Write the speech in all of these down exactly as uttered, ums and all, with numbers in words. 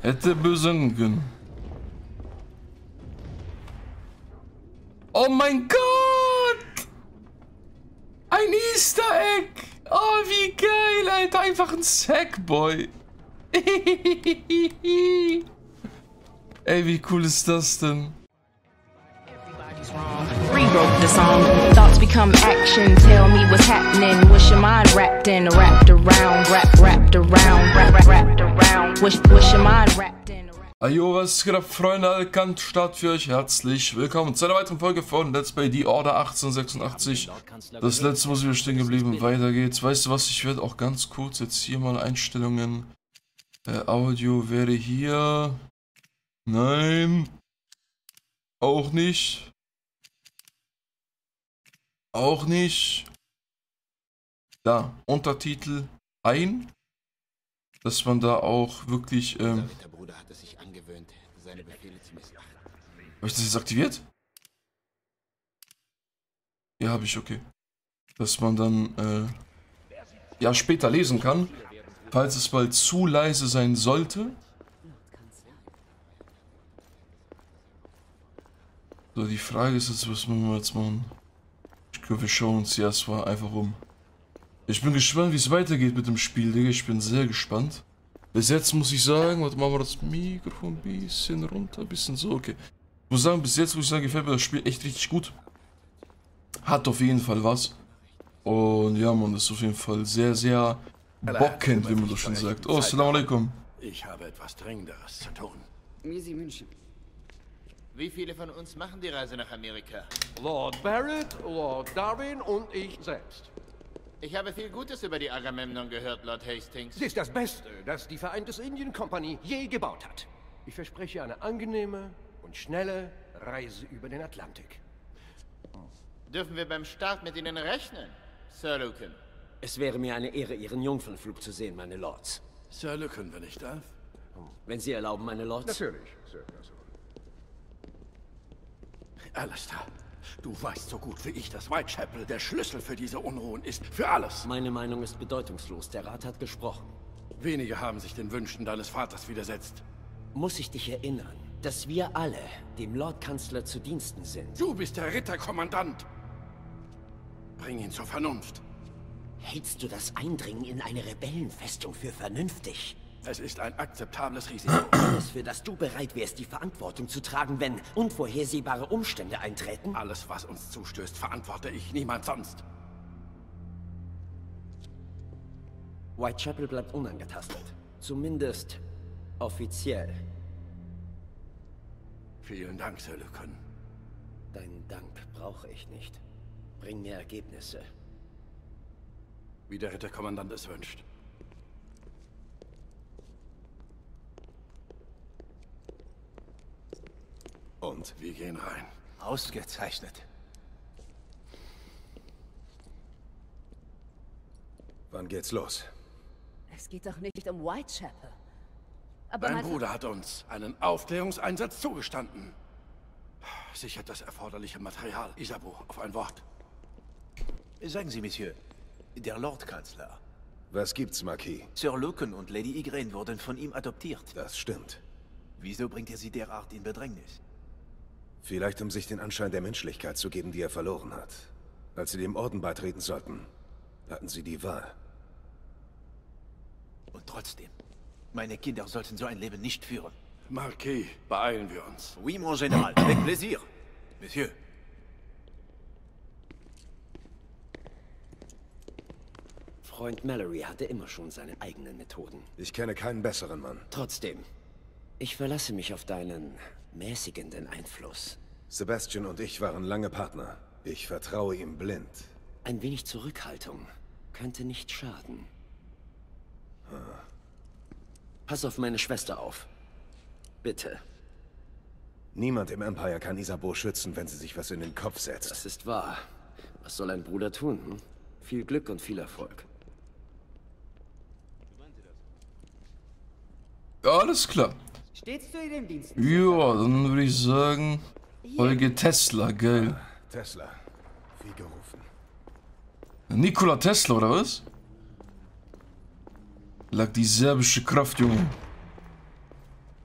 Hätte bösen können. Oh mein Gott! Ein Easter Egg! Oh, wie geil, Alter. Einfach ein Sackboy. Ey, wie cool ist das denn? Rewrote the song. Thoughts become action. Tell me what's happening. What's your mind wrapped in? Wrapped around, wrapped, wrapped around, wrapped, wrapped around. What's, what's your mind wrapped in? Ajo, was geht ab, Freunde? Alkan Start für euch. Herzlich willkommen zu einer weiteren Folge von Let's Play The Order achtzehnhundertsechsundachtzig. Das letzte Mal sind wir stehen geblieben. Weiter geht's. Weißt du was? Ich werde auch ganz kurz jetzt hier mal Einstellungen. Äh, Audio wäre hier. Nein. Auch nicht. Auch nicht. Da, Untertitel ein. Dass man da auch wirklich, ähm... Habe ich das jetzt aktiviert? Ja, habe ich, okay. Dass man dann, äh... ja, später lesen kann. Falls es bald zu leise sein sollte. So, die Frage ist jetzt, was müssen wir jetzt machen? Ich glaube, wir schauen uns erstmal einfach um. Ich bin gespannt, wie es weitergeht mit dem Spiel, Digga. Ich bin sehr gespannt. Bis jetzt muss ich sagen, warte, machen wir das Mikrofon ein bisschen runter, ein bisschen so, okay. Ich muss sagen, bis jetzt muss ich sagen, gefällt mir das Spiel echt richtig gut. Hat auf jeden Fall was. Und ja, man, das ist auf jeden Fall sehr, sehr bockend, wie man das schon sagt. Oh, Assalamu alaikum. Ich habe etwas Dringenderes zu tun. Wie Sie wünschen. Wie viele von uns machen die Reise nach Amerika? Lord Barrett, Lord Darwin und ich selbst. Ich habe viel Gutes über die Agamemnon gehört, Lord Hastings. Sie ist das Beste, das die Vereintes Indien Company je gebaut hat. Ich verspreche eine angenehme und schnelle Reise über den Atlantik. Dürfen wir beim Start mit Ihnen rechnen, Sir Lucan? Es wäre mir eine Ehre, Ihren Jungfernflug zu sehen, meine Lords. Sir Lucan, wenn ich darf? Wenn Sie erlauben, meine Lords. Natürlich, Sir Percival. Alistair, du weißt so gut wie ich, dass Whitechapel der Schlüssel für diese Unruhen ist. Für alles. Meine Meinung ist bedeutungslos. Der Rat hat gesprochen. Wenige haben sich den Wünschen deines Vaters widersetzt. Muss ich dich erinnern, dass wir alle dem Lordkanzler zu Diensten sind. Du bist der Ritterkommandant. Bring ihn zur Vernunft. Hältst du das Eindringen in eine Rebellenfestung für vernünftig? Es ist ein akzeptables Risiko. Alles, für das du bereit wärst, die Verantwortung zu tragen, wenn unvorhersehbare Umstände eintreten? Alles, was uns zustößt, verantworte ich, niemand sonst. Whitechapel bleibt unangetastet. Zumindest offiziell. Vielen Dank, Sir Lucan. Deinen Dank brauche ich nicht. Bring mir Ergebnisse. Wie der Ritterkommandant es wünscht. Und wir gehen rein. Ausgezeichnet. Wann geht's los? Es geht doch nicht um Whitechapel. Aber Dein mein Bruder hat uns einen Aufklärungseinsatz zugestanden. Sichert das erforderliche Material. Isabeau, auf ein Wort. Sagen Sie, Monsieur, der Lordkanzler. Was gibt's, Marquis? Sir Lucan und Lady Igraine wurden von ihm adoptiert. Das stimmt. Wieso bringt er sie derart in Bedrängnis? Vielleicht, um sich den Anschein der Menschlichkeit zu geben, die er verloren hat. Als sie dem Orden beitreten sollten, hatten sie die Wahl. Und trotzdem, meine Kinder sollten so ein Leben nicht führen. Marquis, beeilen wir uns. Oui, mon Général, avec plaisir. Monsieur. Freund Mallory hatte immer schon seine eigenen Methoden. Ich kenne keinen besseren Mann. Trotzdem, ich verlasse mich auf deinen mäßigenden Einfluss. Sebastian und ich waren lange Partner. Ich vertraue ihm blind. Ein wenig Zurückhaltung könnte nicht schaden. Hm. Pass auf meine Schwester auf. Bitte. Niemand im Empire kann Isabeau schützen, wenn sie sich was in den Kopf setzt. Das ist wahr. Was soll ein Bruder tun? Hm? Viel Glück und viel Erfolg. Alles klar. Stets zu Ihrem Dienst. Ja, dann würde ich sagen, Folge Tesla, geil. Tesla, wie gerufen. Nikola Tesla, oder was? Lag die serbische Kraft, Junge.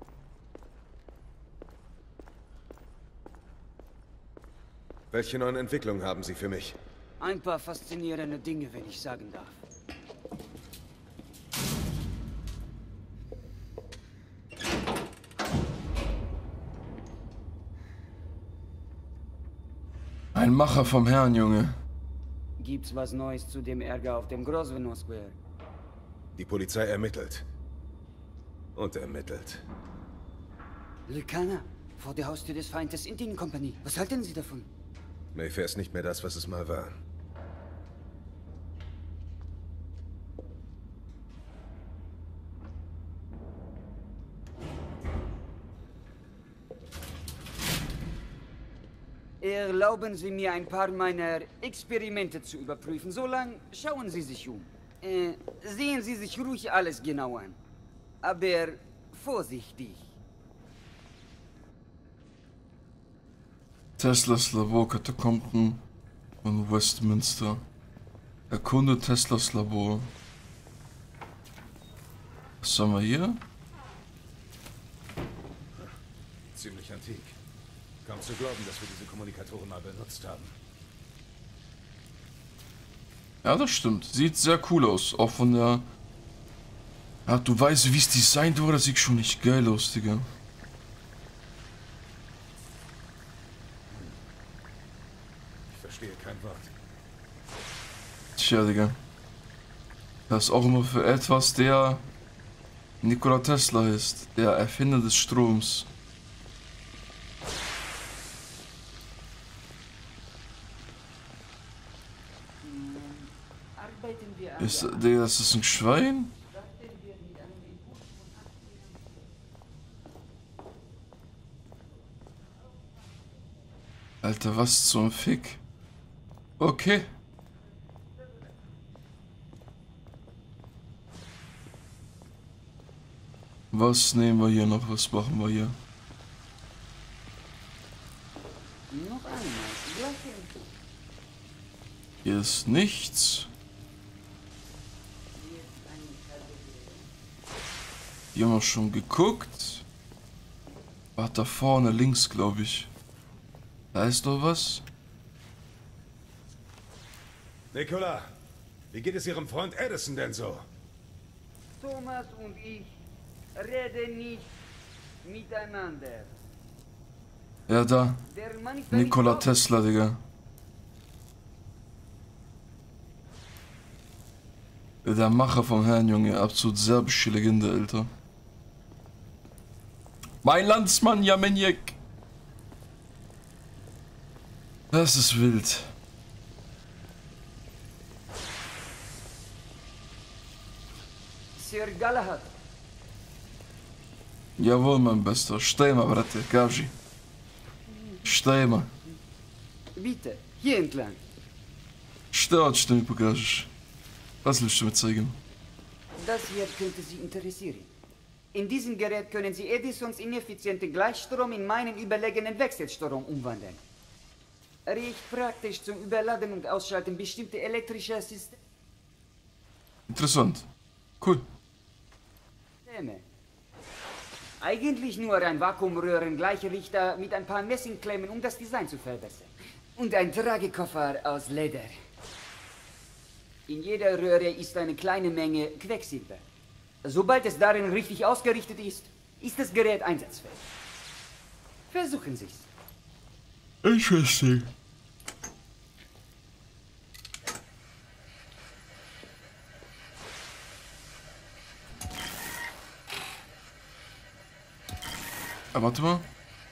Welche neuen Entwicklungen haben Sie für mich? Ein paar faszinierende Dinge, wenn ich sagen darf. Ein Macher vom Herrn, Junge. Gibt's was Neues zu dem Ärger auf dem Grosvenor Square? Die Polizei ermittelt. Und ermittelt. Lucana, vor der Haustür des Feindes Indian Company. Was halten Sie davon? Mayfair ist nicht mehr das, was es mal war. Erlauben Sie mir, ein paar meiner Experimente zu überprüfen. So lang schauen Sie sich um. Äh, sehen Sie sich ruhig alles genau an. Aber vorsichtig. Teslas Laborkatakomben von Westminster. Erkunde Teslas Labor. Was haben wir hier? Ziemlich antik. Kaum zu glauben, dass wir diese Kommunikatoren mal benutzt haben. Ja, das stimmt. Sieht sehr cool aus. Auch von der... Ja, du weißt, wie es designt wurde. Das sieht schon nicht geil aus, Digga. Ich verstehe kein Wort. Tja, Digga. Das ist auch immer für etwas, der Nikola Tesla ist. Der Erfinder des Stroms. Ist, Digga, das ist ein Schwein? Alter, was zum Fick? Okay. Was nehmen wir hier noch? Was machen wir hier? Noch einmal. Hier ist nichts. Hier haben wir schon geguckt. War da vorne links, glaube ich. Da ist doch was. Nikola, wie geht es Ihrem Freund Edison denn so? Thomas und ich reden nicht miteinander. Ja, da. Der Mann ist Nikola nicht Tesla, Digga. Der Macher vom Herrn, Junge. Absolut serbische Legende, Alter. Mein Landsmann, Jamenjek. Das ist wild. Sir Galahad. Jawohl, mein Bester. Steh mal, brate. Gavji. Steh mal. Bitte, hier entlang. Steh, что мне покажешь. Was willst du mir zeigen? Das hier könnte Sie interessieren. In diesem Gerät können Sie Edisons ineffizienten Gleichstrom in meinen überlegenen Wechselstrom umwandeln. Recht praktisch zum Überladen und Ausschalten bestimmter elektrischer Systeme. Interessant. Cool. Eigentlich nur ein Vakuumröhrengleichrichter mit ein paar Messingklemmen, um das Design zu verbessern. Und ein Tragekoffer aus Leder. In jeder Röhre ist eine kleine Menge Quecksilber. Sobald es darin richtig ausgerichtet ist, ist das Gerät einsatzfähig. Versuchen Sie es. Interesting. Ah, warte mal.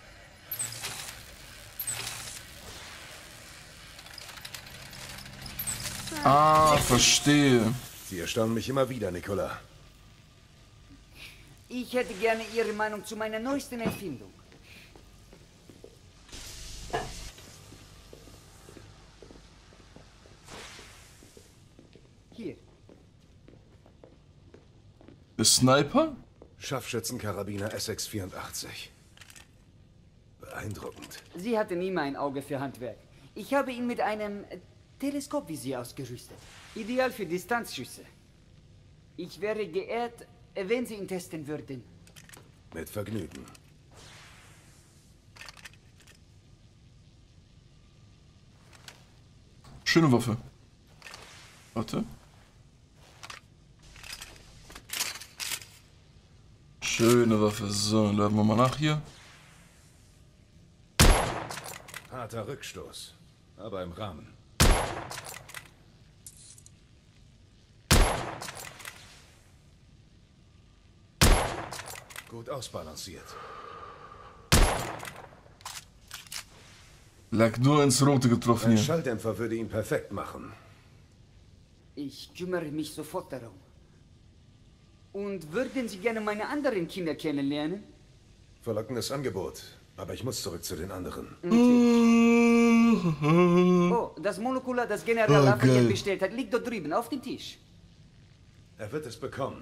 Ah, verstehe. Sie erstaunen mich immer wieder, Nikola. Ich hätte gerne Ihre Meinung zu meiner neuesten Erfindung. Hier. Der Sniper? Scharfschützenkarabiner S X vierundachtzig. Beeindruckend. Sie hatten immer ein Auge für Handwerk. Ich habe ihn mit einem Teleskopvisier ausgerüstet. Ideal für Distanzschüsse. Ich wäre geehrt, wenn Sie ihn testen würden. Mit Vergnügen. Schöne Waffe. Warte. Schöne Waffe. So, laden wir mal nach hier. Harter Rückstoß, aber im Rahmen. Gut ausbalanciert. Lag nur ins Rote getroffen Ein hier. Schalldämpfer würde ihn perfekt machen. Ich kümmere mich sofort darum. Und würden Sie gerne meine anderen Kinder kennenlernen? Verlockendes Angebot. Aber ich muss zurück zu den anderen. Oh, das Monokular, das General Oh, Lafayette geil. bestellt hat, liegt dort drüben auf dem Tisch. Er wird es bekommen.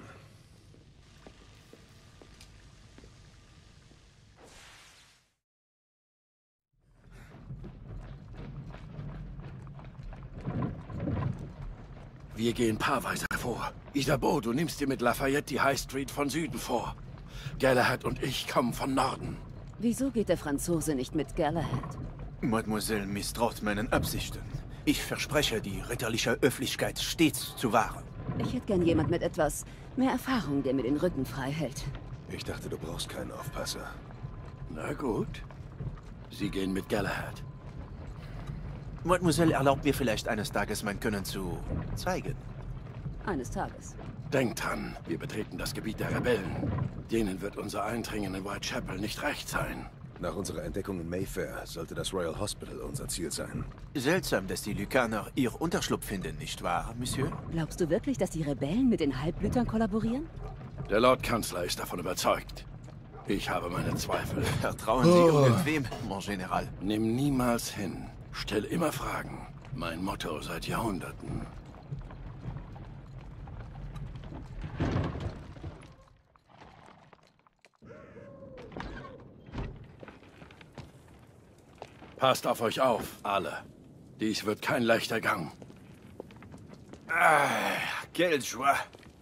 Wir gehen paarweise vor. Isabeau, du nimmst dir mit Lafayette die High Street von Süden vor. Galahad und ich kommen von Norden. Wieso geht der Franzose nicht mit Galahad? Mademoiselle misstraut meinen Absichten. Ich verspreche, die ritterliche Höflichkeit stets zu wahren. Ich hätte gern jemand mit etwas mehr Erfahrung, der mir den Rücken frei hält. Ich dachte, du brauchst keinen Aufpasser. Na gut. Sie gehen mit Galahad. Mademoiselle erlaubt mir vielleicht eines Tages mein Können zu zeigen. Eines Tages. Denkt dran, wir betreten das Gebiet der Rebellen. Denen wird unser Eindringen in Whitechapel nicht recht sein. Nach unserer Entdeckung in Mayfair sollte das Royal Hospital unser Ziel sein. Seltsam, dass die Lykaner ihr Unterschlupf finden, nicht wahr, Monsieur? Glaubst du wirklich, dass die Rebellen mit den Halbblütern kollaborieren? Der Lord Kanzler ist davon überzeugt. Ich habe meine Zweifel. Vertrauen Sie irgendwem, mon General. Nimm niemals hin. Stell immer Fragen. Mein Motto seit Jahrhunderten. Passt auf euch auf, alle. Dies wird kein leichter Gang. Ah, quelle joie.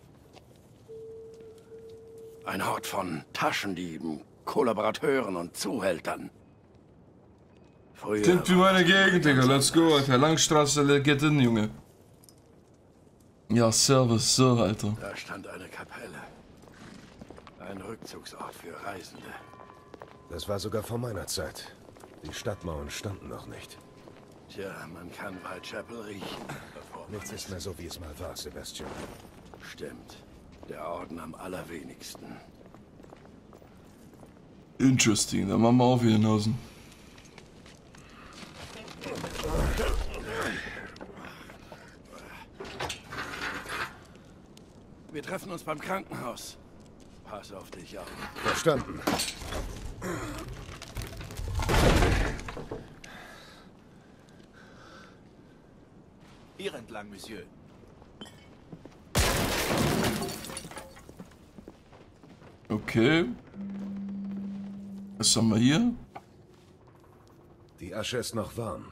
Ein Hort von Taschendieben, Kollaborateuren und Zuhältern. Früher Klingt wie meine Gegend, Digga. Let's go, Alter. Langstraße, get in, Junge. Ja, servus, so, Alter. Da stand eine Kapelle. Ein Rückzugsort für Reisende. Das war sogar vor meiner Zeit. Die Stadtmauern standen noch nicht. Tja, man kann Whitechapel riechen. bevor man Nichts ist mehr so, wie es mal war, Sebastian. Stimmt. Der Orden am allerwenigsten. Interesting, dann machen wir auf hier hinaus. Wir treffen uns beim Krankenhaus. Pass auf dich auf. Verstanden. Hier entlang, Monsieur. Okay. Was haben wir hier? Die Asche ist noch warm.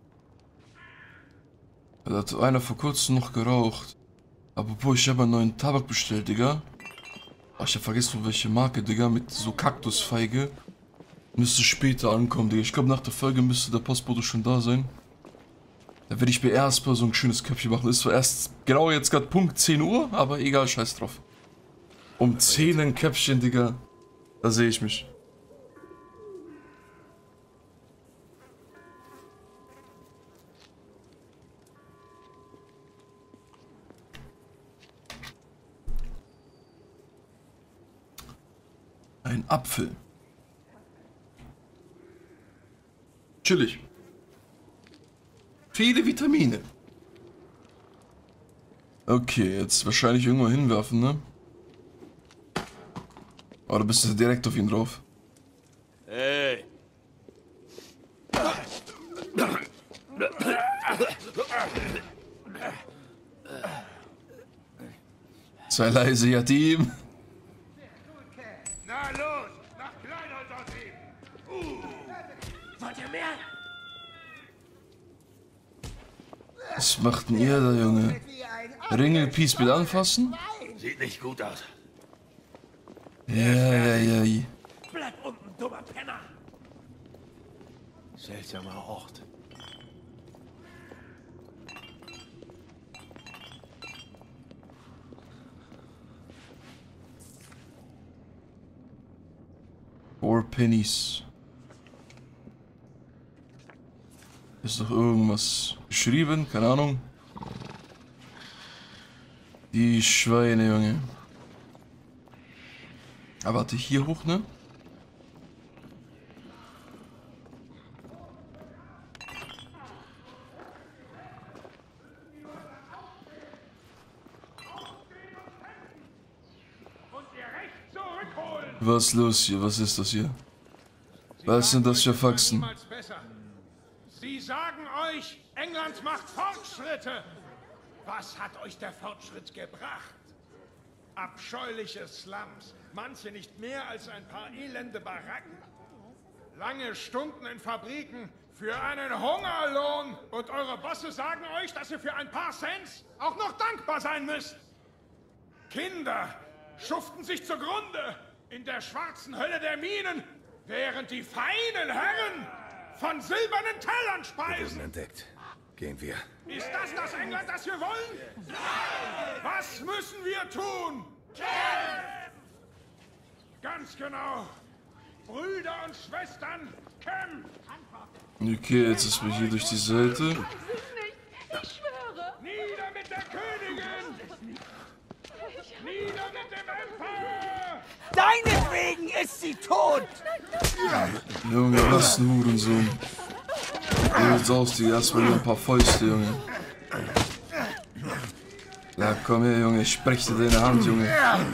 Da hat einer vor kurzem noch geraucht. Apropos, ich habe einen neuen Tabak bestellt, Digga. Ach, ich hab vergessen, welche Marke, Digga, mit so Kaktusfeige. Müsste später ankommen, Digga. Ich glaube, nach der Folge müsste der Postbote schon da sein. Da werde ich mir erstmal so ein schönes Köpfchen machen. Ist zwar erst genau jetzt gerade Punkt zehn Uhr, aber egal, scheiß drauf. Um zehn ein Köpfchen, Digga. Da sehe ich mich. Ein Apfel. Chillig. Viele Vitamine. Okay, jetzt wahrscheinlich irgendwo hinwerfen, ne? Oder bist du direkt auf ihn drauf? Hey! Sei leise, Yatim. Na los, nach Kleinholz aus ihm! Uh. Wollt ihr mehr? Was macht denn ihr da, Junge? Ringelpiece mit anfassen? Sieht nicht gut aus. Ja, ja, ja. Bleib unten, dummer Penner! Seltsamer Ort. Four Pennies. Ist doch irgendwas geschrieben, keine Ahnung. Die Schweine, Junge. Aber warte, hier hoch, ne? Was ist los hier? Was ist das hier? Was sind das für Faxen? Sie sagen euch, England macht Fortschritte. Was hat euch der Fortschritt gebracht? Abscheuliche Slums, manche nicht mehr als ein paar elende Baracken. Lange Stunden in Fabriken für einen Hungerlohn. Und eure Bosse sagen euch, dass ihr für ein paar Cents auch noch dankbar sein müsst. Kinder schuften sich zugrunde in der schwarzen Hölle der Minen, während die feinen Herren von silbernen Tellern speisen. Entdeckt. Gehen wir. Ist das das England, das wir wollen? Was müssen wir tun? Ganz genau. Brüder und Schwestern, kämpft! Okay, jetzt ist mir hier durch die Seite. Ich schwöre! Nieder mit der Königin! Nieder mit dem Empire! Deinetwegen ist sie tot! Junge, was ein Hurensohn. Jetzt aus dir erstmal nur ein paar Fäuste, Junge. Na komm her, Junge, ich brech dir deine Hand, Junge.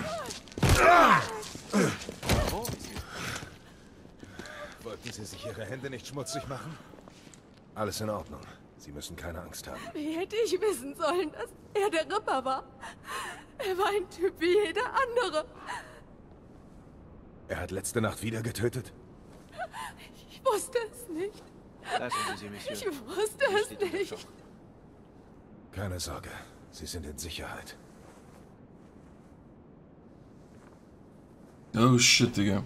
Wollten Sie sich Ihre Hände nicht schmutzig machen? Alles in Ordnung. Sie müssen keine Angst haben. Wie hätte ich wissen sollen, dass er der Ripper war? Er war ein Typ wie jeder andere. Er hat letzte Nacht wieder getötet? Ich wusste es nicht. Lassen Sie sie, Monsieur. Ich wusste es nicht. Keine Sorge, Sie sind in Sicherheit. Oh shit, Digga.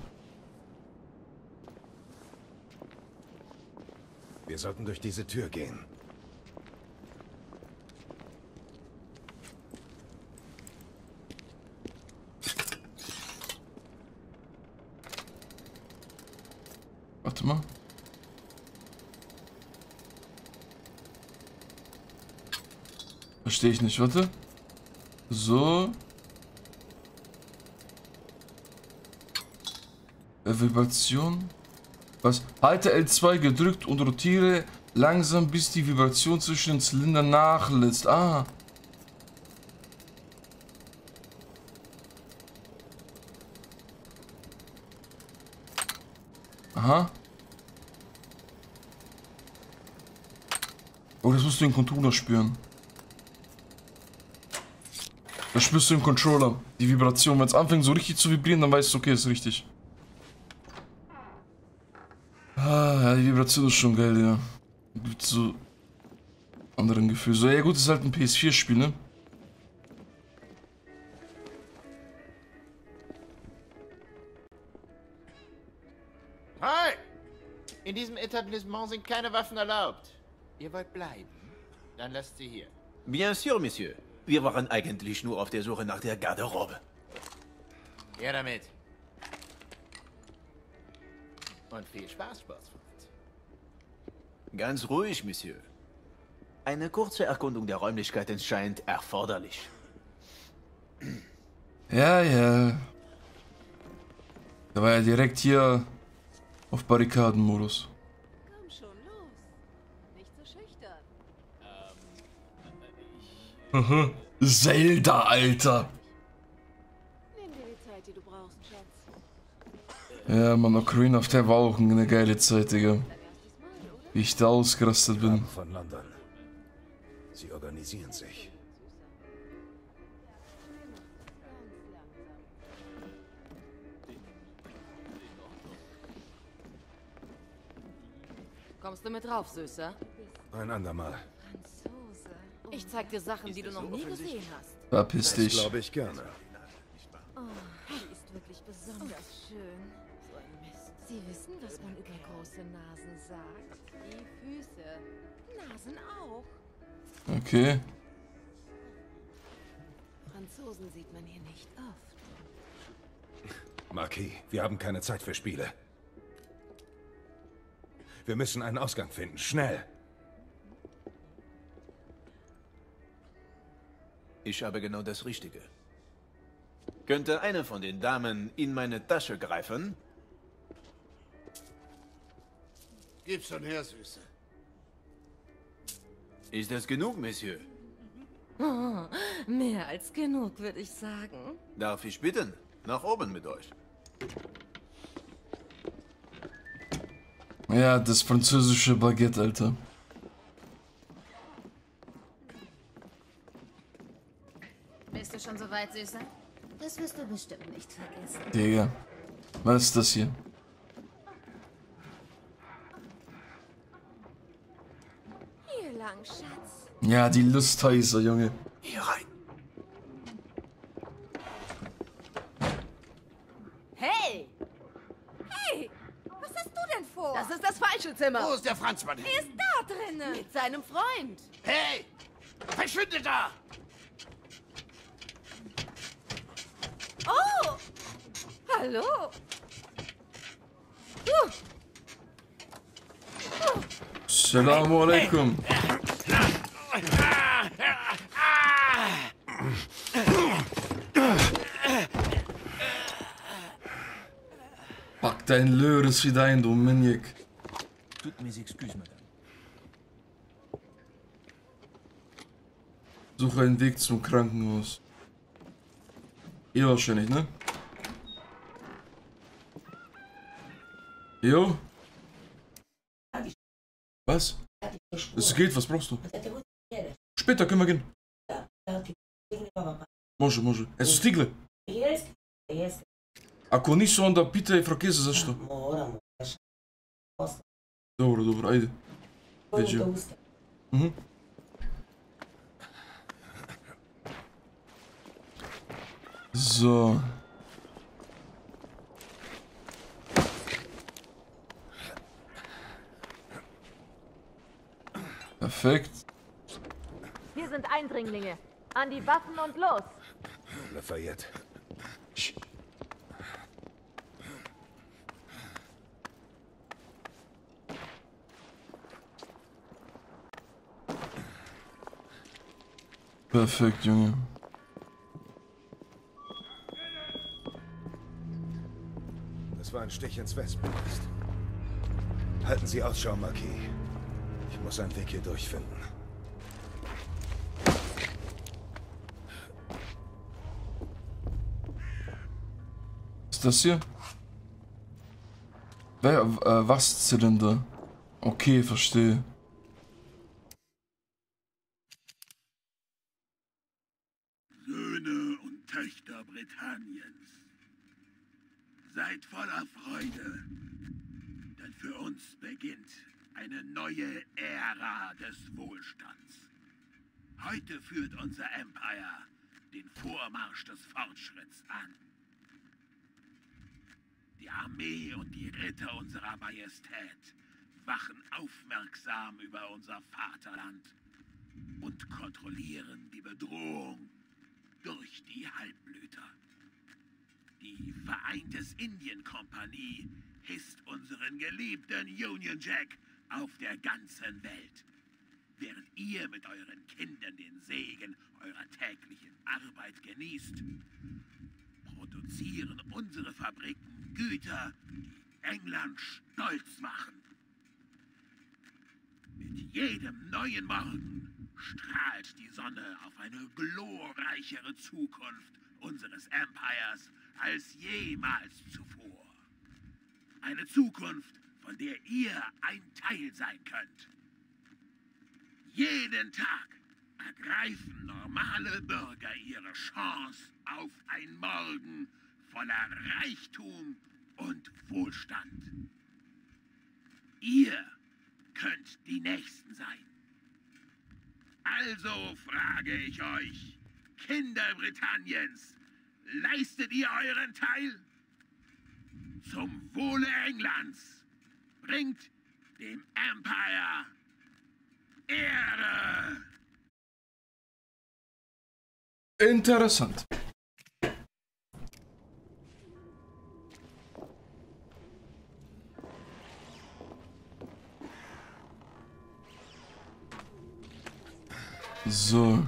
Wir sollten durch diese Tür gehen. Warte mal. Verstehe ich nicht, warte. So. Vibration. Was? Halte L zwei gedrückt und rotiere langsam, bis die Vibration zwischen den Zylindern nachlässt. Ah. Aha. Oh, das musst du im Controller spüren. Das spürst du im Controller. Die Vibration. Wenn es anfängt so richtig zu vibrieren, dann weißt du, okay, ist richtig. Ah, ja, die Vibration ist schon geil, ja. Gibt so anderen Gefühl. So, ja gut, ist halt ein P S vier Spiel, ne? Hi! In diesem Etablissement sind keine Waffen erlaubt. Ihr wollt bleiben? Dann lasst sie hier. Bien sûr, Monsieur. Wir waren eigentlich nur auf der Suche nach der Garderobe. Her damit. Und viel Spaß, Sportsfreund. Ganz ruhig, Monsieur. Eine kurze Erkundung der Räumlichkeiten scheint erforderlich. Ja, ja. Da war ja direkt hier auf Barrikadenmodus. Komm schon, los. Nicht so schüchtern. Aha. Zelda, Alter. Nimm dir die Zeit, die du brauchst, Schatz. Ja, Mann, Ocarina of Time war auch eine geile Zeit, Digga. Wie ich da ausgerastet bin. Von London. Sie organisieren sich. Kommst du mit drauf, Süßer? Ein andermal. Ich zeig dir Sachen, die du noch nie gesehen hast. Verpiss dich. Das glaube ich gerne. Oh, die ist wirklich besonders schön. So ein Mist. Sie wissen, was man über große Nasen sagt. Die Füße. Nasen auch. Okay. Franzosen sieht man hier nicht oft. Marquis, wir haben keine Zeit für Spiele. Wir müssen einen Ausgang finden. Schnell! Ich habe genau das Richtige. Könnte eine von den Damen in meine Tasche greifen? Gib schon her, Süße. Ist das genug, Monsieur? Oh, mehr als genug, würde ich sagen. Darf ich bitten? Nach oben mit euch. Ja, das französische Baguette, Alter. Bist du schon so weit, Süße? Das wirst du bestimmt nicht vergessen. Digga. Was ist das hier? Hier lang, Schatz. Ja, die Lusthäuser, Junge. Hier rein. Hey! Hey! Was hast du denn vor? Das ist das falsche Zimmer. Wo ist der Franzmann? Er ist da drinnen. Mit seinem Freund. Hey! Verschwinde da! Oh! Hallo! Uh. Uh. Assalamu alaikum. Pack dein Löres wieder ein, du Maniac. Toutes mes excuses, Madame. Suche einen Weg zum Krankenhaus. Ihr wahrscheinlich, ne? Jo? Was? Es geht, was brauchst du? Später können wir gehen. Može, može. E su stigle? Ako nisu, onda pitaj Frakeza zašto. Dobro, dobro, ajde. Veđemo. Mhm. So. Perfekt. Wir sind Eindringlinge. An die Waffen und los! Lafayette. Perfekt, Junge. Das war ein Stich ins Wespennest. Halten Sie Ausschau, Marquis. Ich muss einen Weg hier durchfinden. Was ist das hier? Wer, äh, was Zylinder? Okay, verstehe. Söhne und Töchter Britanniens, seid voller Freude, denn für uns beginnt eine neue Ära des Wohlstands. Heute führt unser Empire den Vormarsch des Fortschritts an. Die Armee und die Ritter unserer Majestät wachen aufmerksam über unser Vaterland und kontrollieren die Bedrohung durch die Halbblüter. Die Vereintes Indien-Kompanie hisst unseren geliebten Union Jack auf der ganzen Welt. Während ihr mit euren Kindern den Segen eurer täglichen Arbeit genießt, produzieren unsere Fabriken Güter, die England stolz machen. Mit jedem neuen Morgen strahlt die Sonne auf eine glorreichere Zukunft unseres Empires als jemals zuvor. Eine Zukunft, von der ihr ein Teil sein könnt. Jeden Tag ergreifen normale Bürger ihre Chance auf ein Morgen voller Reichtum und Wohlstand. Ihr könnt die Nächsten sein. Also frage ich euch, Kinder Britanniens, leistet ihr euren Teil? Zum Wohle Englands bringt dem Empire Ehre! Interessant. So.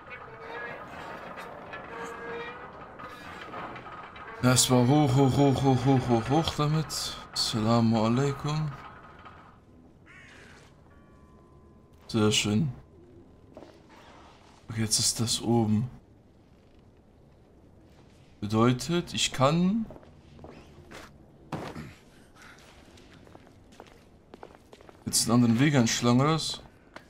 Erstmal hoch, hoch, hoch, hoch, hoch, hoch, hoch damit. Assalamu alaikum. Sehr schön. Okay, jetzt ist das oben. Bedeutet, ich kann... jetzt einen anderen Weg einschlagen, oder was?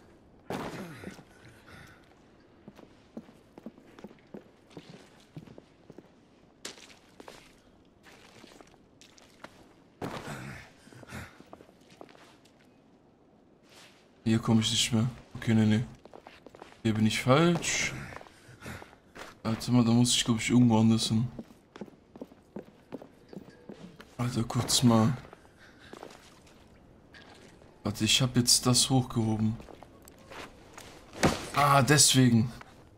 Hier komme ich nicht mehr. Okay, ne, ne. Hier bin ich falsch. Warte mal, da muss ich, glaube ich, irgendwo anders hin. Alter, kurz mal. Warte, ich habe jetzt das hochgehoben. Ah, deswegen.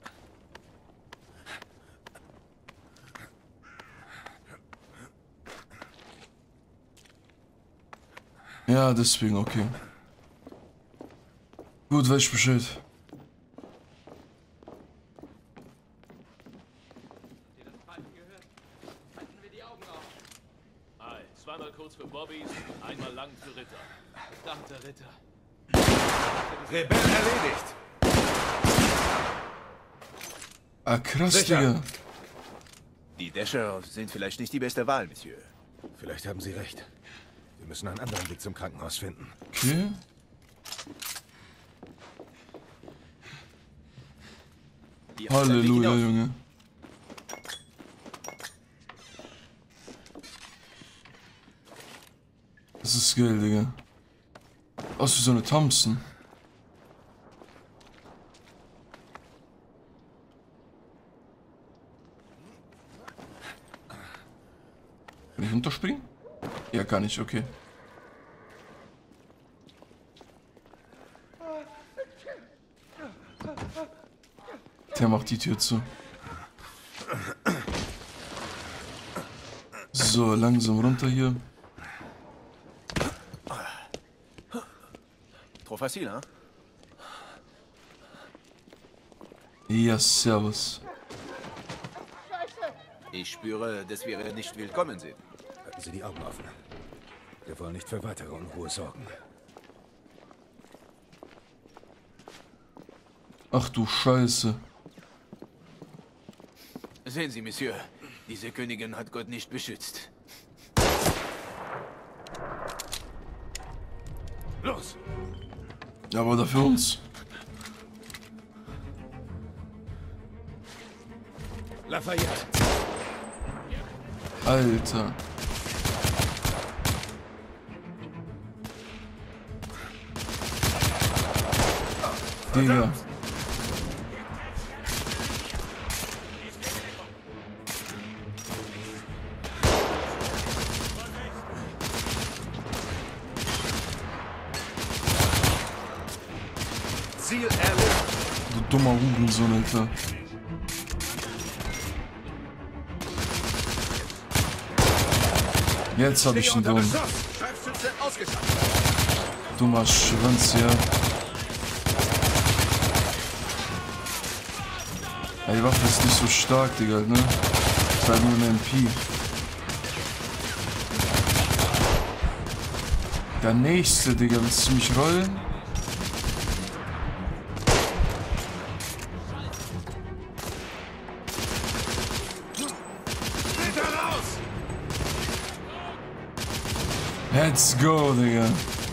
Ja, deswegen, okay. Gut, weiß ich Bescheid. Zweimal kurz für Bobbys, einmal lang für Ritter. Verdammter Ritter. Rebell erledigt. Ah, krass, Sicher. Digga. Die Dächer sind vielleicht nicht die beste Wahl, Monsieur. Vielleicht haben Sie recht. Wir müssen einen anderen Weg zum Krankenhaus finden. Okay. Halleluja, Junge. Das ist geil, Digga. Aus wie so eine Thompson. Kann ich runterspringen? Ja, kann ich, okay. Der macht die Tür zu. So, langsam runter hier. Trop facile, hein? Ja, servus. Ich spüre, dass wir nicht willkommen sind. Halten Sie die Augen offen. Wir wollen nicht für weitere Unruhe sorgen. Ach du Scheiße. Sehen Sie, Monsieur, diese Königin hat Gott nicht beschützt. Los! Ja, aber dafür uns. Lafayette! Alter. Digga. Ziel erledigt! Du dummer Hurensohn, Alter. Jetzt hab ich ihn drin. Dummer Schwanz, ja. Ja, die Waffe ist nicht so stark, Digga, ne? Das ist halt nur eine M P. Der nächste, Digga, willst du mich rollen? Let's go, Digga.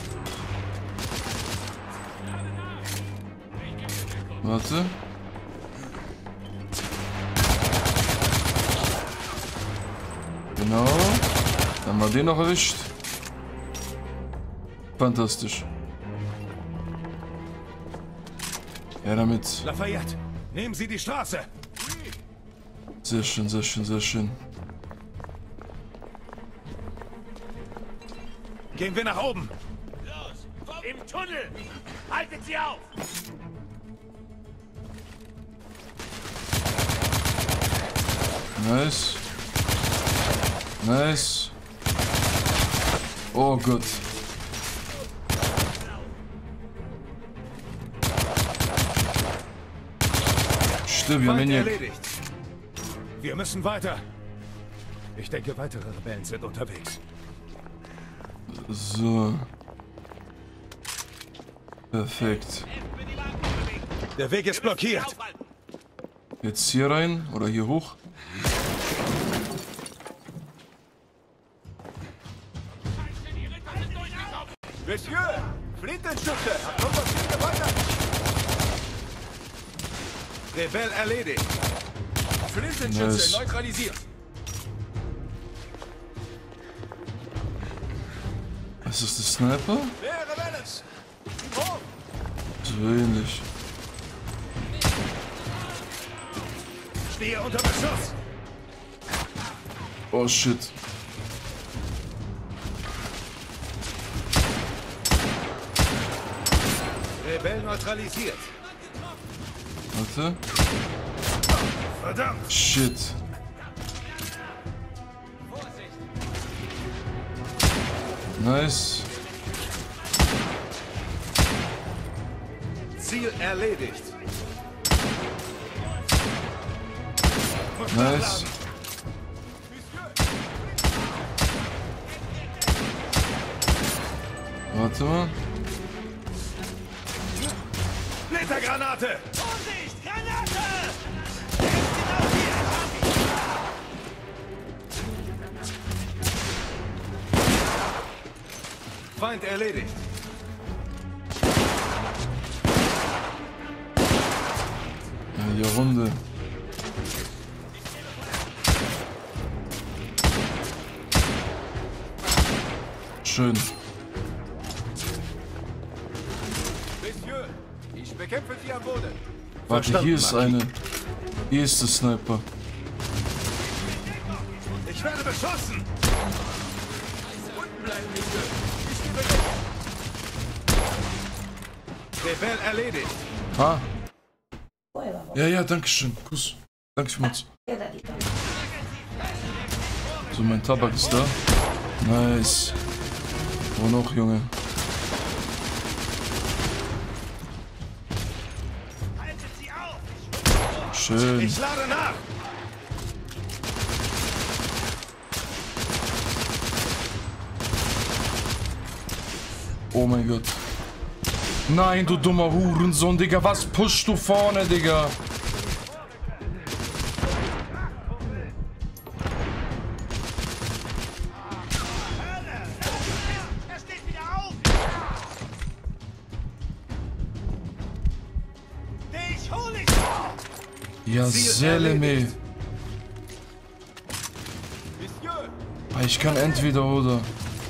Warte. Genau. Dann mal den noch erwischt. Fantastisch. Ja, damit. Lafayette, nehmen Sie die Straße. Sehr schön, sehr schön, sehr schön. Gehen wir nach oben. Los! Im Tunnel! Haltet sie auf! Nice. Nice. Oh Gott. Stimmt, wir haben erledigt. Wir müssen weiter. Ich denke, weitere Rebellen sind unterwegs. So. Perfekt. Der Weg ist blockiert. Jetzt hier rein oder hier hoch. Monsieur, Flintenschütze, kommt was hier weiter. Rebell erledigt. Flintenschütze Nice. neutralisiert. Was ist das, Sniper? So ähnlich. Stehe unter Beschuss. Oh shit. Rebell neutralisiert. Warte. Verdammt. Shit. Nice. Ziel erledigt. Nice. Warte mal. Splittergranate! Vorsicht! Granate! Feind erledigt. Ja, hier Runde. Schön. Monsieur, ich bekämpfe sie am Boden. Warte, hier ist eine. Hier ist der Sniper. Ich werde beschossen. Unten bleiben, Monsieur. Ich gebe Deckung. Rebell erledigt. Ah. Ja, ja, danke schön. Kuss. Danke vielmals. So, mein Tabak ist da. Nice. Wo noch, Junge? Schön. Ich lade nach. Oh mein Gott. Nein, du dummer Hurensohn, Digga. Was pushst du vorne, Digga? Ja, Seleme. Ich kann entweder oder.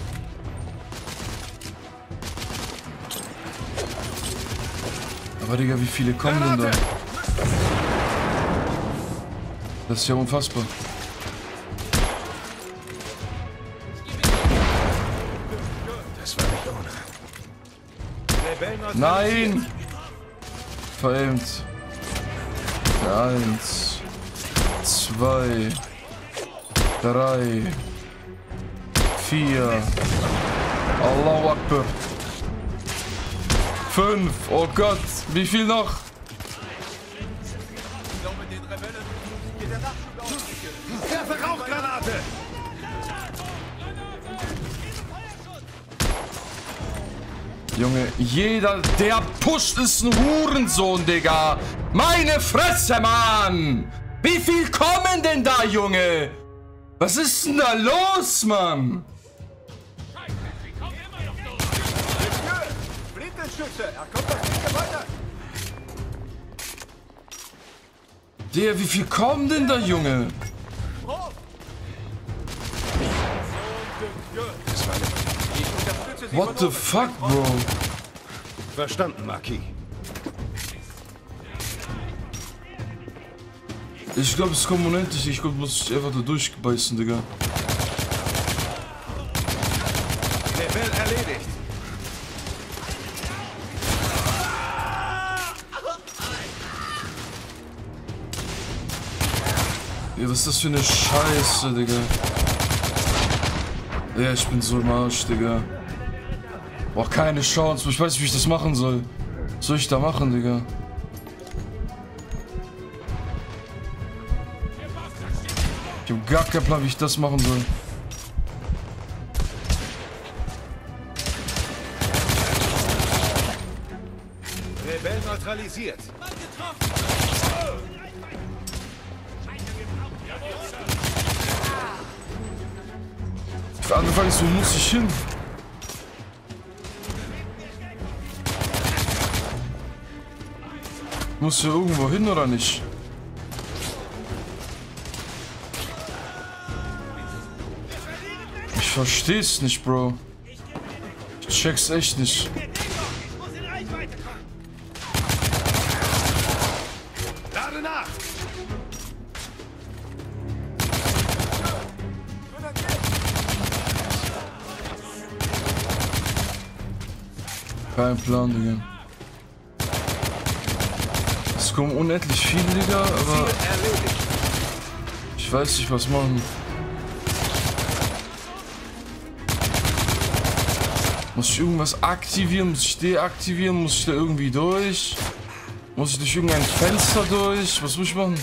Aber Digga, wie viele kommen denn da? Das ist ja unfassbar. Das war nicht ohne. Nein! Verämt. Eins, zwei, drei, vier. Allahu Akbar. Fünf. Oh Gott. Wie viel noch? Werfe Rauchgranate! Junge, jeder, der pusht, ist ein Hurensohn, Digga. Meine Fresse, Mann! Wie viel kommen denn da, Junge? Was ist denn da los, Mann? Der, wie viel kommen denn da, Junge? What the fuck, Bro? Verstanden, Marquis. Ich glaube, es kommt unendlich. Ich glaube, muss ich einfach da durchbeißen, Digga. Rebell erledigt. Ja, was ist das für eine Scheiße, Digga? Ja, ich bin so im Arsch, Digga. Boah, keine Chance. Ich weiß nicht, wie ich das machen soll. Was soll ich da machen, Digga? Ich habe gar keinen Plan, wie ich das machen soll. Rebell neutralisiert. Die andere Frage ist, wo muss ich hin? Muss ja irgendwo hin oder nicht? Ich versteh's nicht, Bro. Ich check's echt nicht. Lade nach! Kein Plan, Digga. Es kommen unendlich viele, Digga, aber ich weiß nicht, was machen. Muss ich irgendwas aktivieren? Muss ich deaktivieren? Muss ich da irgendwie durch? Muss ich durch irgendein Fenster durch? Was muss ich machen?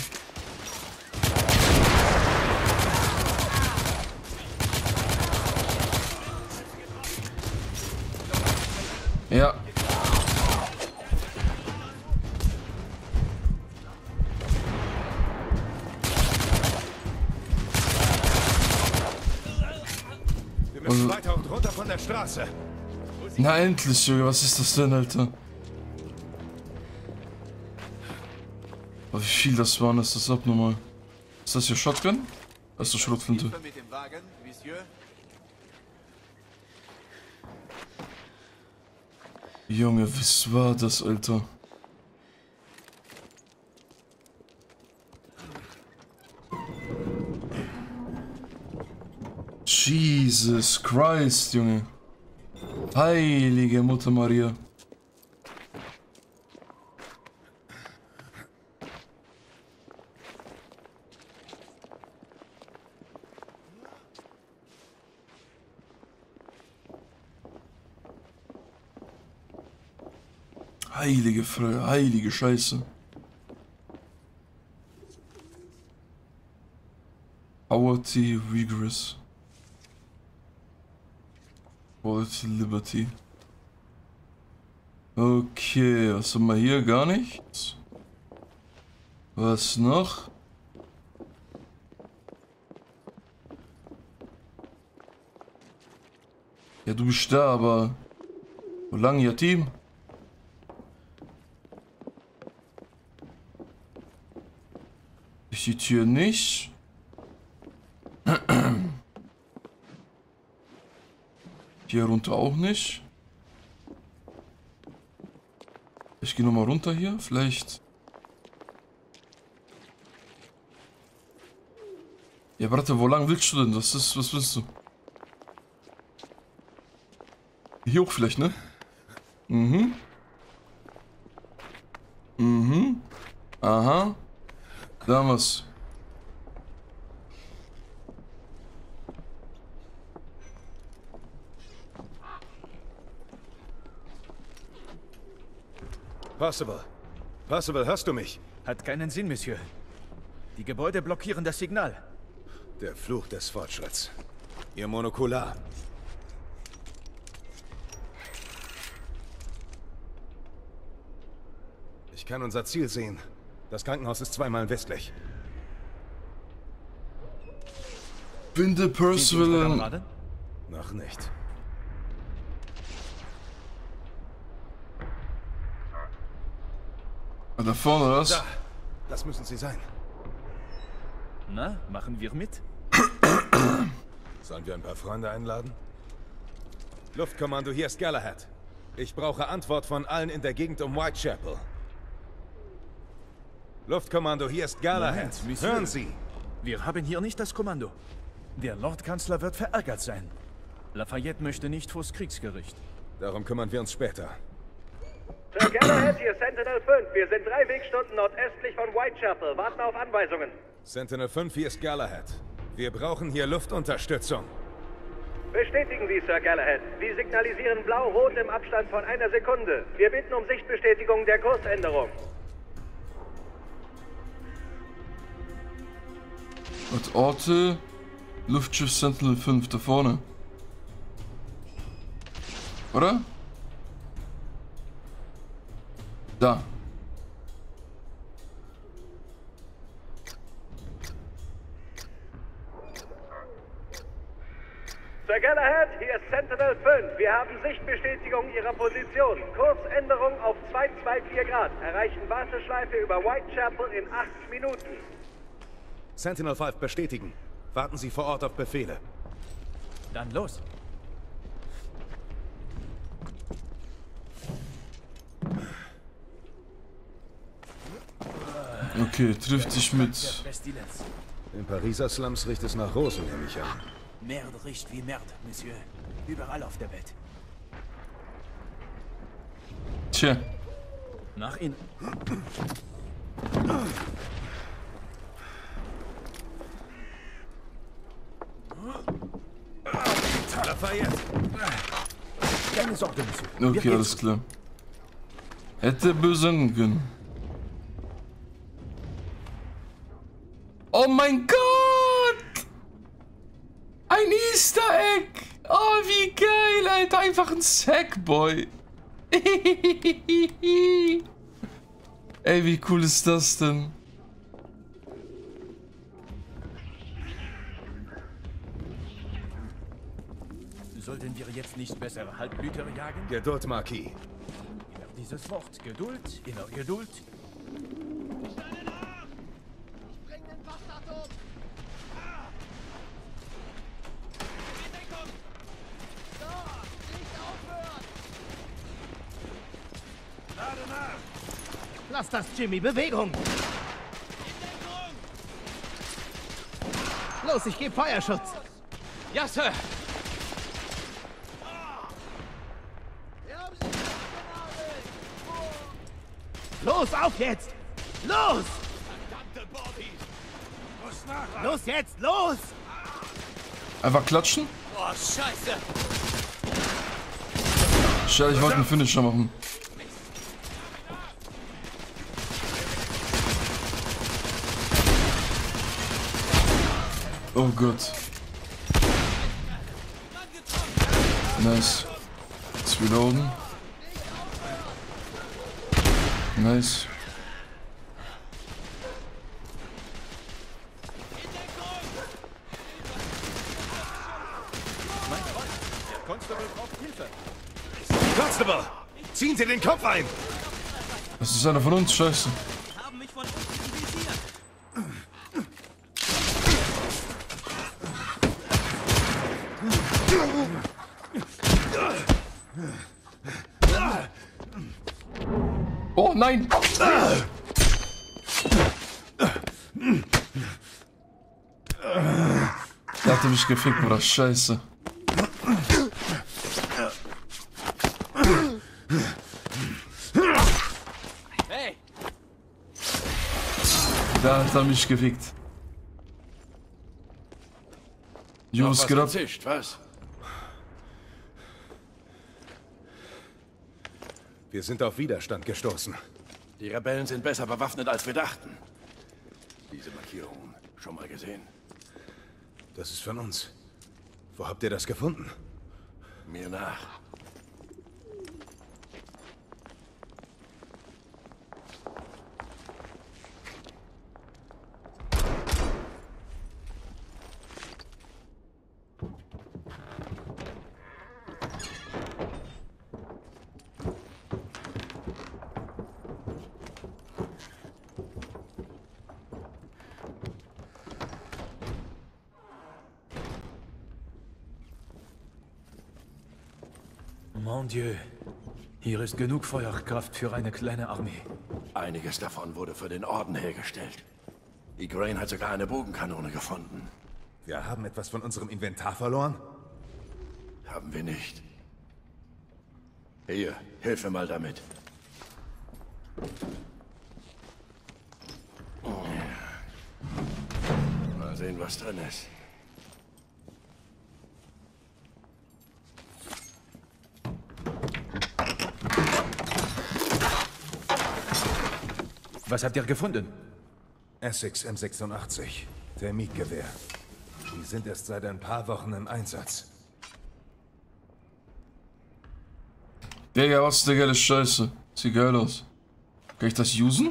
Ja. Wir müssen weiter und runter von der Straße. Na endlich, Junge, was ist das denn, Alter? Oh, wie viel das waren, ist das abnormal? Ist das hier Shotgun? Das ist eine Schrotflinte. Junge, was war das, Alter? Jesus Christ, Junge. Heilige Mutter Maria. Heilige Freude, heilige Scheiße. Poverty, Regress. Quality, Liberty. Okay, was haben wir hier? Gar nichts. Was noch? Ja, du bist da, aber wo lang, ja, Team? Ich die Tür nicht. Hier runter auch nicht. Ich gehe nochmal runter hier, vielleicht. Ja, warte, wo lang willst du denn? Das ist, was willst du? Hier hoch vielleicht, ne? Mhm. Mhm. Aha. Da haben wir's. Possible. Possible, hörst du mich? Hat keinen Sinn, Monsieur. Die Gebäude blockieren das Signal. Der Fluch des Fortschritts. Ihr Monokular. Ich kann unser Ziel sehen. Das Krankenhaus ist zwei Meilen westlich. Binde Percival. Noch nicht. Da vorne, oder was? Da, das müssen sie sein. Na, machen wir mit? Sollen wir ein paar Freunde einladen? Luftkommando, hier ist Galahad. Ich brauche Antwort von allen in der Gegend um Whitechapel. Luftkommando, hier ist Galahad. Moment, Hören Sie! Wir haben hier nicht das Kommando. Der Lordkanzler wird verärgert sein. Lafayette möchte nicht vors Kriegsgericht. Darum kümmern wir uns später. Sir Galahad, hier Sentinel fünf. Wir sind drei Wegstunden nordöstlich von Whitechapel. Warten auf Anweisungen. Sentinel fünf, hier ist Galahad. Wir brauchen hier Luftunterstützung. Bestätigen Sie, Sir Galahad. Sie signalisieren blau-rot im Abstand von einer Sekunde. Wir bitten um Sichtbestätigung der Kursänderung. Und Orte, Luftschiff Sentinel fünf, da vorne. Oder? Da. Sir Galahad, hier ist Sentinel fünf. Wir haben Sichtbestätigung Ihrer Position. Kursänderung auf zweihundertvierundzwanzig Grad. Erreichen Warteschleife über Whitechapel in acht Minuten. Sentinel fünf bestätigen. Warten Sie vor Ort auf Befehle. Dann los. Okay, trifft sich mit... In Pariser Slums riecht es nach Rosen, nehme ich an. Merde riecht wie Merde, Monsieur. Überall auf der Welt. Tja. Nach innen. Lafayette. Keine Sorge, Monsieur. Okay, alles klar. Hätte besangen können. Oh mein Gott! Ein Easter Egg! Oh, wie geil, Alter. Einfach ein Sackboy. Ey, wie cool ist das denn? Sollten wir jetzt nicht bessere Halbblüter jagen? Geduld, Marquis. Immer dieses Wort. Geduld, immer Geduld. Lass das, Jimmy. Bewegung! Los, ich gebe Feuerschutz. Ja, Sir. Los, auf jetzt! Los! Los jetzt, los! Einfach klatschen? Boah, scheiße! Schade, ich wollte einen Finisher machen. Oh Gott. Nice. Jetzt reloaden. Nice. Constable braucht Hilfe. Constable! Ziehen Sie den Kopf ein! Das ist einer von uns, scheiße. Haben mich von unten visiert. Oh nein! Der hatte mich gefickt, Bruder. Scheiße. Hey! Da hat er mich gefickt. Jungs, was geht ab. erzischt, was? Wir sind auf Widerstand gestoßen. Die Rebellen sind besser bewaffnet, als wir dachten. Diese Markierungen schon mal gesehen? Das ist von uns. Wo habt ihr das gefunden? Mir nach. Mon Dieu. Hier ist genug Feuerkraft für eine kleine Armee. Einiges davon wurde für den Orden hergestellt. Igraine hat sogar eine Bogenkanone gefunden. Wir haben etwas von unserem Inventar verloren? Haben wir nicht. Hier, hilf mir mal damit. Mal sehen, was drin ist. Was habt ihr gefunden? Essex M sechsundachtzig. Thermitgewehr. Die sind erst seit ein paar Wochen im Einsatz. Digga, was ist der geile Scheiße? Sieht geil aus. Kann ich das usen?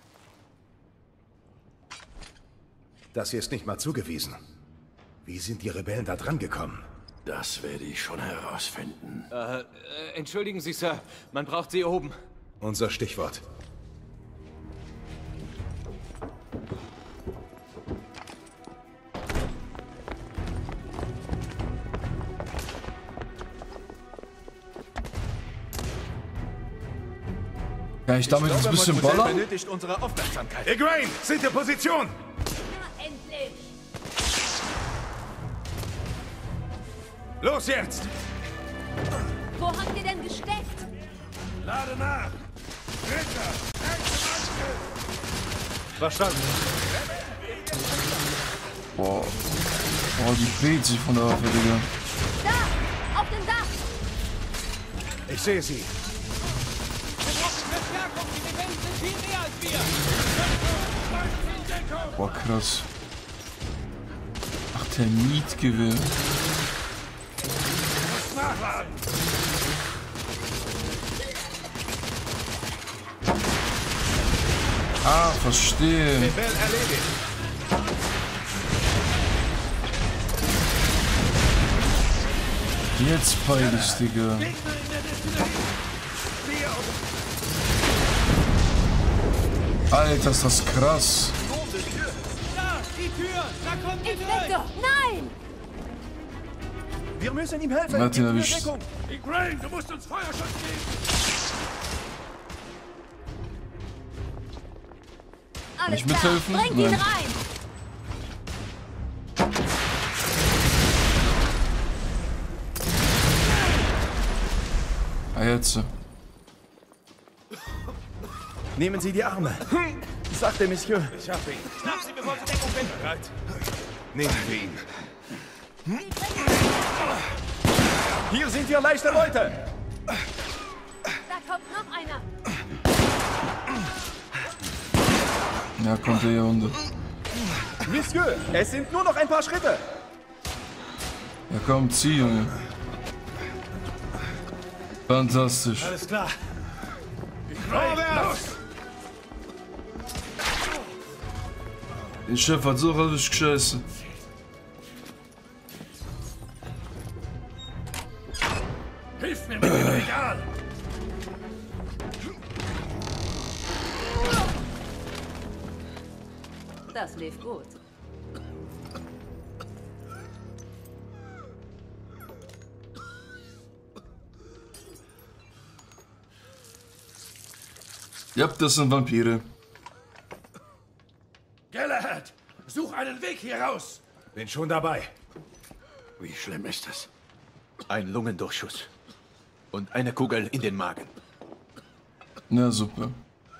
Das hier ist nicht mal zugewiesen. Wie sind die Rebellen da dran gekommen? Das werde ich schon herausfinden. Äh, äh, entschuldigen Sie, Sir. Man braucht Sie oben. Unser Stichwort. Kann ich damit jetzt ein bisschen ballern? benötigt unsere Aufmerksamkeit. Igraine, sind in Position! Na, endlich! Los jetzt! Wo habt ihr denn gesteckt? Lade nach! Ritter! Verstanden. Boah. Boah, die dreht sich von der Waffe, Digga. Da! Auf dem Dach! Ich sehe sie. Boah, krass. Ach, Thermitgewehr. Nachladen! Ah, verstehe. Rebell erledigt. Jetzt peinlich, Digga. Alter, ist das krass. Da, die Tür! Da kommt die Inspektor! Nein! Wir müssen ihm helfen. Martin erwischt. Deckung. Igraine, du musst uns Feuerschutz geben! Kann ich Alles klar, mithelfen? bringt ihn Nein. rein! Ah, jetzt. Nehmen Sie die Arme. Sagt der Monsieur. Ich hab ihn. Schnapp sie, bevor sie Deckung finden! Bereit. Nehmen wir ihn. Hier sind wir leichte Leute. Da kommt noch einer! Ja, kommt der hier runter. Monsieur, es sind nur noch ein paar Schritte. Ja, komm, zieh, Junge. Fantastisch. Alles klar. Vorwärts! Der Chef hat so richtig gescheiße. Hilf mir mit dem Regal! Das lief gut. Ja, das sind Vampire. Galahad, such einen Weg hier raus! Bin schon dabei. Wie schlimm ist das? Ein Lungendurchschuss. Und eine Kugel in den Magen. Na, super.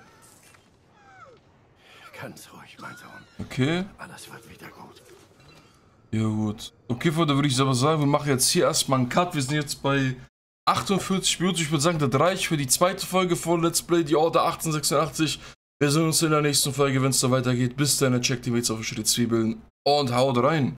Ganz ruhig, mein Sohn. Okay. Alles wird wieder gut. Ja, gut. Okay, Freunde, würde ich aber sagen, wir machen jetzt hier erstmal einen Cut. Wir sind jetzt bei achtundvierzig Minuten. Ich würde sagen, das reicht für die zweite Folge von Let's Play The Order achtzehnhundertsechsundachtzig. Wir sehen uns in der nächsten Folge, wenn es da weitergeht. Bis dann, checkt die Mates auf die Zwiebeln und haut rein.